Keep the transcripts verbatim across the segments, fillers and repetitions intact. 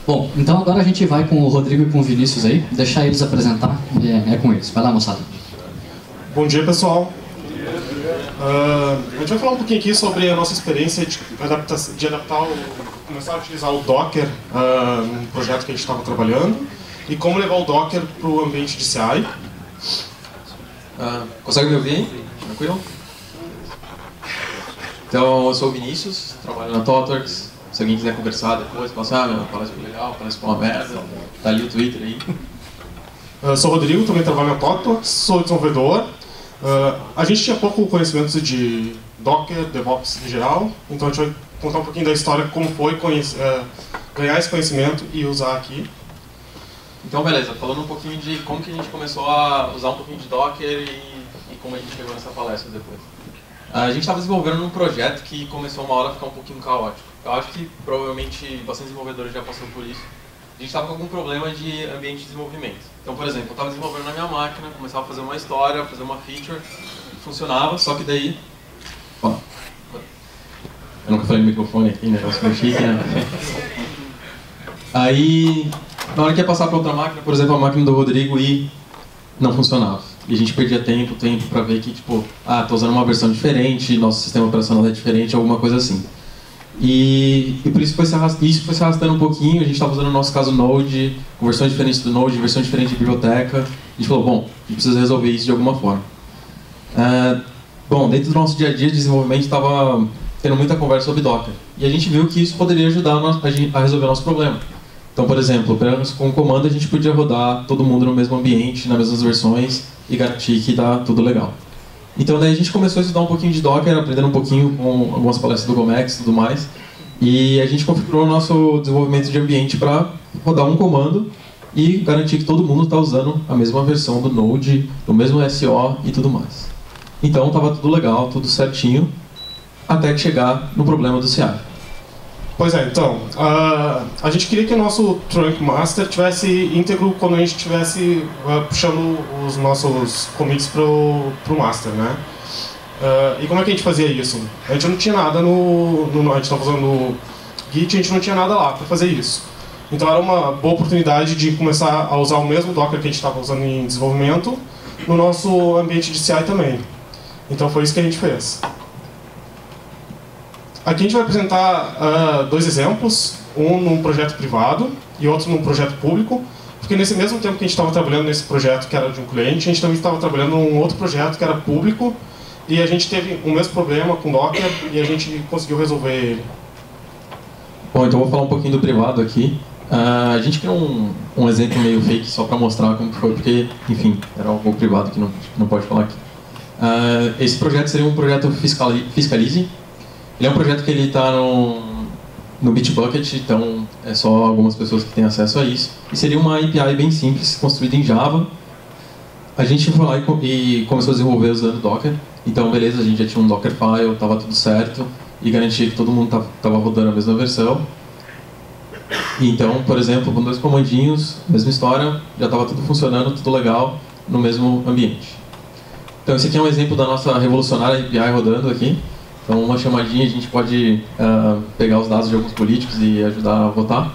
Bom, então agora a gente vai com o Rodrigo e com o Vinícius aí, deixar eles apresentar, é, é com eles. Vai lá, moçada. Bom dia, pessoal. Uh, a gente vai falar um pouquinho aqui sobre a nossa experiência de adaptar, de adaptar o, começar a utilizar o Docker uh, num projeto que a gente estava trabalhando e como levar o Docker para o ambiente de C I. Uh, consegue me ouvir? Tranquilo? Então, eu sou o Vinícius, trabalho na ThoughtWorks. Se alguém quiser conversar depois, passar, ah, meu, parece que legal, parece que é uma merda, tá ali o Twitter aí. Eu sou o Rodrigo, também trabalho na ThoughtWorks, sou desenvolvedor. Uh, a gente tinha pouco conhecimento de Docker, DevOps em geral, então a gente vai contar um pouquinho da história, como foi conhecer, uh, ganhar esse conhecimento e usar aqui. Então, beleza, falando um pouquinho de como que a gente começou a usar um pouquinho de Docker e, e como a gente chegou nessa palestra depois. A gente estava desenvolvendo um projeto que começou uma hora a ficar um pouquinho caótico. Eu acho que provavelmente bastante desenvolvedores já passaram por isso. A gente estava com algum problema de ambiente de desenvolvimento. Então, por exemplo, eu estava desenvolvendo na minha máquina, começava a fazer uma história, fazer uma feature, funcionava, só que daí... Ó, eu nunca falei no microfone aqui, negócio meio chique, né? Aí, na hora que ia passar para outra máquina, por exemplo, a máquina do Rodrigo, e não funcionava. E a gente perdia tempo, tempo para ver que, tipo, ah, tô usando uma versão diferente, nosso sistema operacional é diferente, alguma coisa assim. E, e por isso foi, se arrastando, isso foi se arrastando um pouquinho, a gente estava usando no nosso caso Node, com versões diferentes do Node, versão diferente de biblioteca. A gente falou, bom, a gente precisa resolver isso de alguma forma. É, bom, dentro do nosso dia a dia de desenvolvimento estava tendo muita conversa sobre Docker. E a gente viu que isso poderia ajudar a resolver o nosso problema. Então, por exemplo, com o comando a gente podia rodar todo mundo no mesmo ambiente, nas mesmas versões e garantir que está tudo legal. Então daí a gente começou a estudar um pouquinho de Docker, aprendendo um pouquinho com algumas palestras do Gomex e tudo mais. E a gente configurou o nosso desenvolvimento de ambiente para rodar um comando e garantir que todo mundo está usando a mesma versão do Node, o mesmo S O e tudo mais. Então estava tudo legal, tudo certinho, até que chegar no problema do C I. Pois é, então, uh, a gente queria que o nosso Trunk Master tivesse íntegro quando a gente estivesse uh, puxando os nossos commits pro, pro Master, né? Uh, e como é que a gente fazia isso? A gente não tinha nada no... no a gente estava usando o Git, a gente não tinha nada lá para fazer isso. Então era uma boa oportunidade de começar a usar o mesmo Docker que a gente estava usando em desenvolvimento no nosso ambiente de C I também. Então foi isso que a gente fez. Aqui a gente vai apresentar uh, dois exemplos, um num projeto privado e outro num projeto público, porque nesse mesmo tempo que a gente estava trabalhando nesse projeto que era de um cliente, a gente também estava trabalhando num outro projeto que era público e a gente teve o mesmo problema com Docker e a gente conseguiu resolver ele. Bom, então eu vou falar um pouquinho do privado aqui. Uh, a gente criou um, um exemplo meio fake só para mostrar como foi, porque, enfim, era algo privado que não, não pode falar aqui. Uh, esse projeto seria um projeto Fiscalize. Ele é um projeto que ele está no, no Bitbucket, então é só algumas pessoas que têm acesso a isso. E seria uma A P I bem simples, construída em Java. A gente foi lá e, e começou a desenvolver usando Docker. Então, beleza, a gente já tinha um Dockerfile, estava tudo certo. E garantia que todo mundo estava rodando a mesma versão. E então, por exemplo, com dois comandinhos, mesma história, já estava tudo funcionando, tudo legal, no mesmo ambiente. Então, esse aqui é um exemplo da nossa revolucionária A P I rodando aqui. Então, uma chamadinha, a gente pode uh, pegar os dados de alguns políticos e ajudar a votar.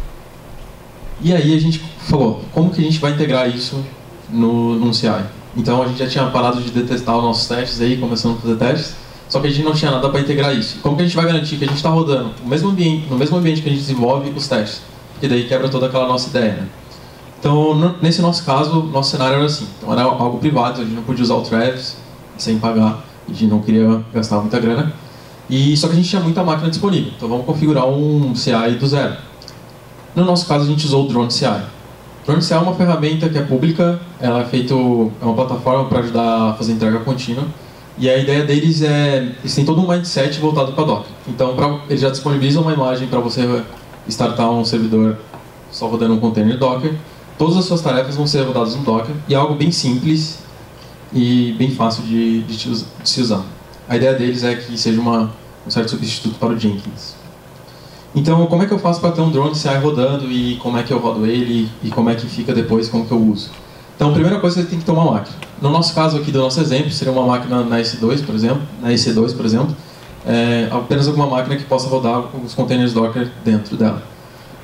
E aí a gente falou, como que a gente vai integrar isso no, num C I? Então, a gente já tinha parado de detestar os nossos testes aí, começando a fazer testes, só que a gente não tinha nada para integrar isso. Como que a gente vai garantir que a gente está rodando no mesmo, ambiente, no mesmo ambiente que a gente desenvolve os testes? Porque daí quebra toda aquela nossa ideia, né? Então, no, nesse nosso caso, nosso cenário era assim. Então, era algo privado, a gente não podia usar o Travis sem pagar. A gente não queria gastar muita grana, e só que a gente tinha muita máquina disponível, então vamos configurar um C I do zero. No nosso caso a gente usou o Drone C I. Drone C I é uma ferramenta que é pública, ela é, feito, é uma plataforma para ajudar a fazer entrega contínua, e a ideia deles é, eles têm todo um mindset voltado para Docker. Então pra, eles já disponibilizam uma imagem para você startar um servidor só rodando um container Docker, todas as suas tarefas vão ser rodadas no Docker, e é algo bem simples, e bem fácil de, de, de se usar. A ideia deles é que seja uma, um certo substituto para o Jenkins. Então, como é que eu faço para ter um drone C I rodando e como é que eu rodo ele e como é que fica depois, como que eu uso? Então, a primeira coisa, você tem que ter uma máquina. No nosso caso aqui, do nosso exemplo, seria uma máquina na E C dois, por exemplo, na E C dois, por exemplo, é, apenas alguma máquina que possa rodar os containers Docker dentro dela.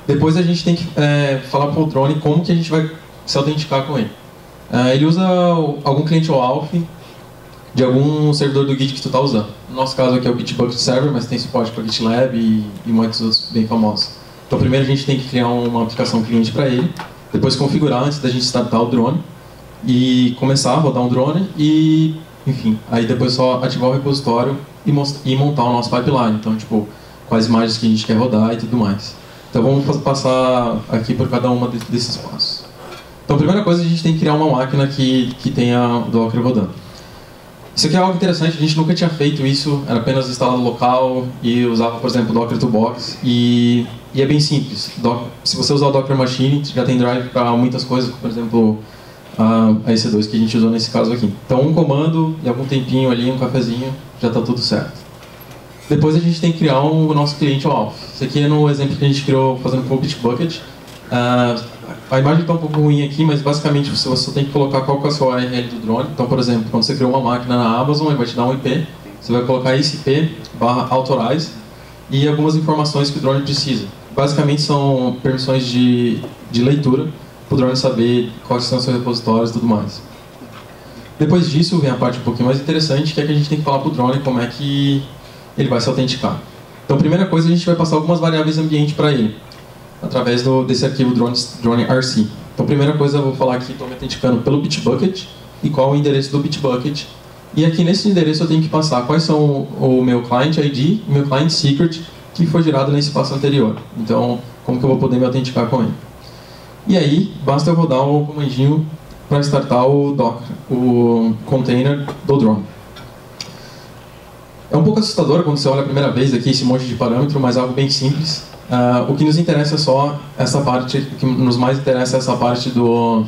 Depois a gente tem que é, falar para o drone como que a gente vai se autenticar com ele. Uh, ele usa algum cliente O Auth de algum servidor do Git que tu está usando. No nosso caso aqui é o Bitbucket Server, mas tem suporte para GitLab e, e muitos outros bem famosos. Então primeiro a gente tem que criar uma aplicação cliente para ele, depois configurar antes da gente startar o drone e começar a rodar um drone e, enfim, aí depois só ativar o repositório e, e montar o nosso pipeline. Então, tipo, quais imagens que a gente quer rodar e tudo mais. Então vamos passar aqui por cada uma desses passos. Então a primeira coisa, a gente tem que criar uma máquina que, que tenha o Docker rodando. Isso aqui é algo interessante, a gente nunca tinha feito isso, era apenas instalado local e usava, por exemplo, Docker to Box. E, e é bem simples. Do, se você usar o Docker Machine, já tem drive para muitas coisas, por exemplo, a E C dois que a gente usou nesse caso aqui. Então um comando e algum tempinho ali, um cafezinho, já está tudo certo. Depois a gente tem que criar um, o nosso cliente O Auth. Esse aqui é no exemplo que a gente criou fazendo com o Bitbucket. Uh, a imagem está um pouco ruim aqui, mas basicamente você só tem que colocar qual que é a sua U R L do drone. Então, por exemplo, quando você criou uma máquina na Amazon, ele vai te dar um I P. Você vai colocar esse I P barra authorize e algumas informações que o drone precisa. Basicamente são permissões de, de leitura, para o drone saber quais são os seus repositórios e tudo mais. Depois disso vem a parte um pouquinho mais interessante, que é que a gente tem que falar para o drone como é que ele vai se autenticar. Então, a primeira coisa, a gente vai passar algumas variáveis ambiente para ele, através do, desse arquivo drone, drone R C. Então, a primeira coisa, eu vou falar aqui, estou me autenticando pelo Bitbucket e qual é o endereço do Bitbucket. E aqui nesse endereço eu tenho que passar quais são o, o meu client I D e o meu client secret que foi gerado nesse passo anterior. Então, como que eu vou poder me autenticar com ele? E aí, basta eu rodar o comandinho para startar o Docker, o container do drone. É um pouco assustador quando você olha a primeira vez aqui esse monte de parâmetro, mas é algo bem simples. Uh, o que nos interessa é só essa parte, o que nos mais interessa é essa parte do,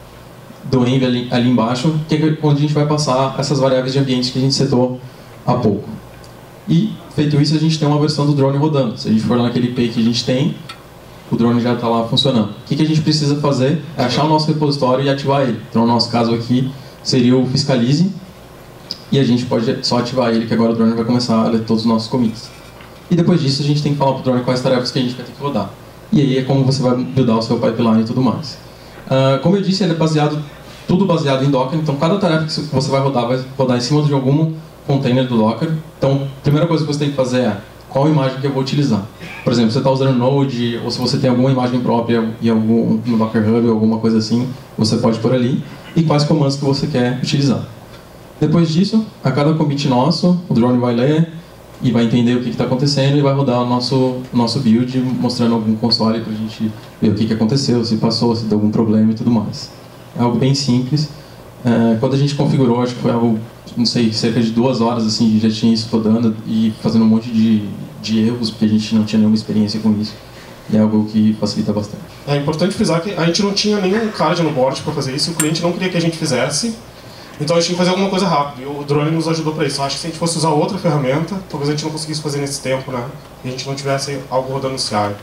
do env ali, ali embaixo, que é onde a gente vai passar essas variáveis de ambiente que a gente setou há pouco. E, feito isso, a gente tem uma versão do drone rodando. Se a gente for lá naquele I P que a gente tem, o drone já está lá funcionando. O que, que a gente precisa fazer é achar o nosso repositório e ativar ele. Então, no nosso caso aqui, seria o fiscalize, e a gente pode só ativar ele, que agora o drone vai começar a ler todos os nossos commits. E depois disso, a gente tem que falar para o drone quais tarefas que a gente vai ter que rodar. E aí é como você vai buildar o seu pipeline e tudo mais. Uh, como eu disse, ele é baseado, tudo baseado em Docker, então cada tarefa que você vai rodar vai rodar em cima de algum container do Docker. Então, a primeira coisa que você tem que fazer é qual imagem que eu vou utilizar. Por exemplo, você está usando Node, ou se você tem alguma imagem própria em algum, no Docker Hub ou alguma coisa assim, você pode pôr ali, e quais comandos que você quer utilizar. Depois disso, a cada commit nosso, o drone vai ler e vai entender o que está acontecendo e vai rodar o nosso, o nosso build, mostrando algum console para a gente ver o que, que aconteceu, se passou, se deu algum problema e tudo mais. É algo bem simples. É, quando a gente configurou, acho que foi algo, não sei, cerca de duas horas, assim, já tinha isso rodando e fazendo um monte de, de erros, porque a gente não tinha nenhuma experiência com isso. E é algo que facilita bastante. É importante frisar que a gente não tinha nenhum card no board para fazer isso, o cliente não queria que a gente fizesse. Então a gente tinha que fazer alguma coisa rápido, e o drone nos ajudou para isso. Eu acho que se a gente fosse usar outra ferramenta, talvez a gente não conseguisse fazer nesse tempo, né? E a gente não tivesse algo rodando no C I.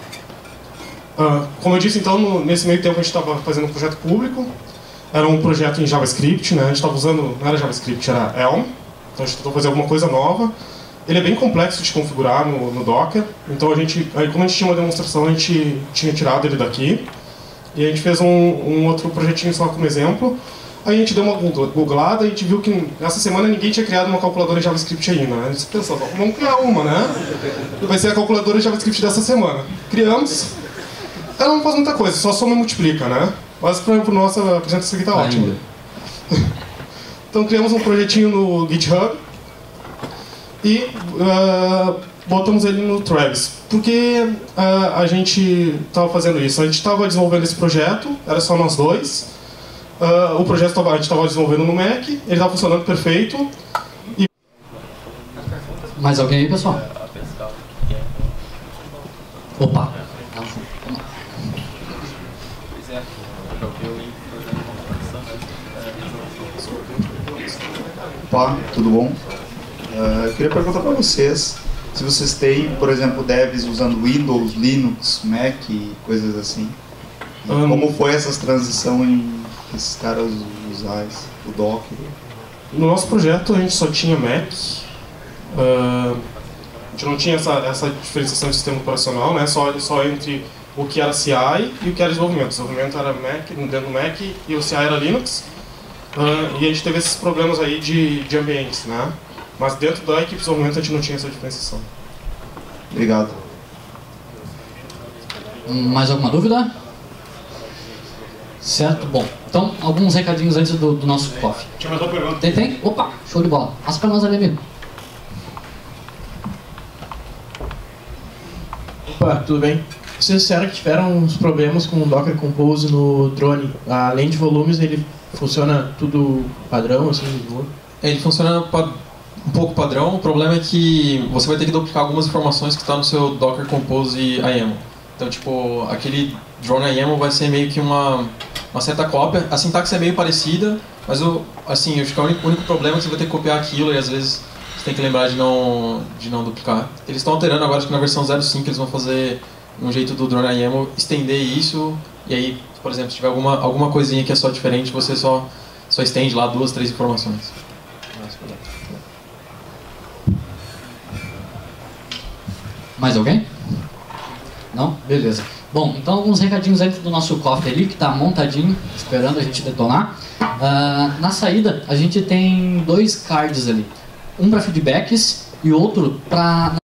Uh, como eu disse, então, no, nesse meio tempo a gente estava fazendo um projeto público. Era um projeto em JavaScript, né? A gente estava usando, não era JavaScript, era Elm. Então a gente tentou fazer alguma coisa nova. Ele é bem complexo de configurar no, no Docker. Então a gente, aí como a gente tinha uma demonstração, a gente tinha tirado ele daqui. E a gente fez um, um outro projetinho só como exemplo. Aí a gente deu uma googlada e a gente viu que nessa semana ninguém tinha criado uma calculadora em JavaScript ainda, né? A gente pensou, vamos criar uma, né? Vai ser a calculadora em JavaScript dessa semana. Criamos. Ela não faz muita coisa, só soma e multiplica, né? Mas para a nossa apresentação aqui tá ótimo. Então criamos um projetinho no GitHub e uh, botamos ele no Travis. Por que uh, a gente estava fazendo isso? A gente estava desenvolvendo esse projeto, era só nós dois. Uh, o projeto tava, a gente estava desenvolvendo no Mac, ele estava funcionando perfeito. E... Mais alguém aí, pessoal? Opa! Opa, tudo bom? Uh, eu queria perguntar para vocês se vocês têm, por exemplo, devs usando Windows, Linux, Mac e coisas assim. E um... como foi essa transição em esses caras usar o Docker? No nosso projeto a gente só tinha Mac. Uh, a gente não tinha essa, essa diferenciação de sistema operacional, né? Só, só entre o que era C I e o que era desenvolvimento. O desenvolvimento era Mac, dentro do Mac, e o C I era Linux. Uh, e a gente teve esses problemas aí de, de ambientes, né? Mas dentro da equipe de desenvolvimento a gente não tinha essa diferenciação. Obrigado. Mais alguma dúvida? Certo? Bom, então alguns recadinhos antes do, do nosso coffee. Tinha mais uma pergunta. Tem, tem? Opa, show de bola. Passa pra nós ali, amigo. Opa, tudo bem? Vocês disseram que tiveram uns problemas com o Docker Compose no drone. Além de volumes, ele funciona tudo padrão, assim, de boa? Ele funciona um pouco padrão. O problema é que você vai ter que duplicar algumas informações que estão no seu Docker Compose I A M L. Então, tipo, aquele drone I A M L vai ser meio que uma, uma certa cópia. A sintaxe é meio parecida, mas o, assim, eu acho que o único, o único problema é que você vai ter que copiar aquilo e às vezes você tem que lembrar de não, de não duplicar. Eles estão alterando agora, acho que na versão zero ponto cinco eles vão fazer um jeito do drone I A M L estender isso, e aí, por exemplo, se tiver alguma, alguma coisinha que é só diferente, você só, só estende lá duas, três informações. Mais alguém? Não? Beleza. Bom, então alguns recadinhos antes do nosso coffee ali, que está montadinho, esperando a gente detonar. Uh, na saída, a gente tem dois cards ali. Um para feedbacks e outro para